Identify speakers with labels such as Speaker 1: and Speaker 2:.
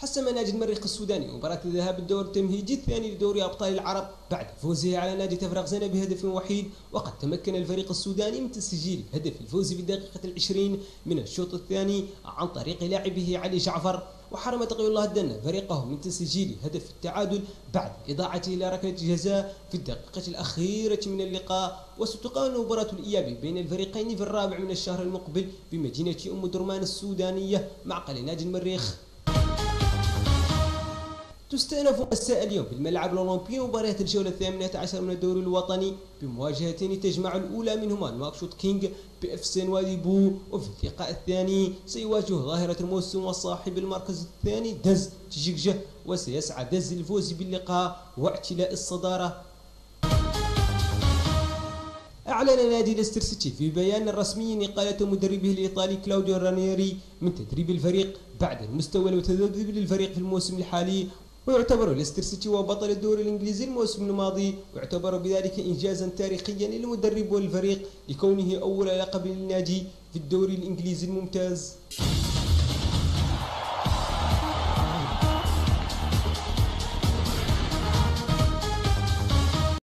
Speaker 1: حسم نادي المريخ السوداني مباراة الذهاب الدور التمهيدي الثاني لدوري أبطال العرب بعد فوزه على نادي تفرغزنة بهدف وحيد، وقد تمكن الفريق السوداني من تسجيل هدف الفوز في الدقيقة العشرين من الشوط الثاني عن طريق لاعبه علي جعفر، وحرم تقي الله الدنة فريقه من تسجيل هدف التعادل بعد إضاعته إلى ركلة جزاء في الدقيقة الأخيرة من اللقاء. وستقام مباراة الإياب بين الفريقين في الرابع من الشهر المقبل بمدينة أم درمان السودانية معقل نادي المريخ. تستأنف مساء اليوم بالملعب الأولمبي مباريات الجولة 18 من الدوري الوطني بمواجهتين تجمع الأولى منهما نواكشوط كينج بإف وادي بو، وفي اللقاء الثاني سيواجه ظاهرة الموسم وصاحب المركز الثاني دز تجيكجه، وسيسعى دز للفوز باللقاء واعتلاء الصدارة. أعلن نادي ليستر سيتي في بيان رسمي إقالة مدربه الإيطالي كلاوديو رانييري من تدريب الفريق بعد المستوى المتذبذب للفريق في الموسم الحالي، ويعتبر ليستر سيتي وبطل الدوري الإنجليزي الموسم الماضي، ويعتبر بذلك إنجازا تاريخيا للمدرب والفريق لكونه أول لقب للنادي في الدوري الإنجليزي الممتاز.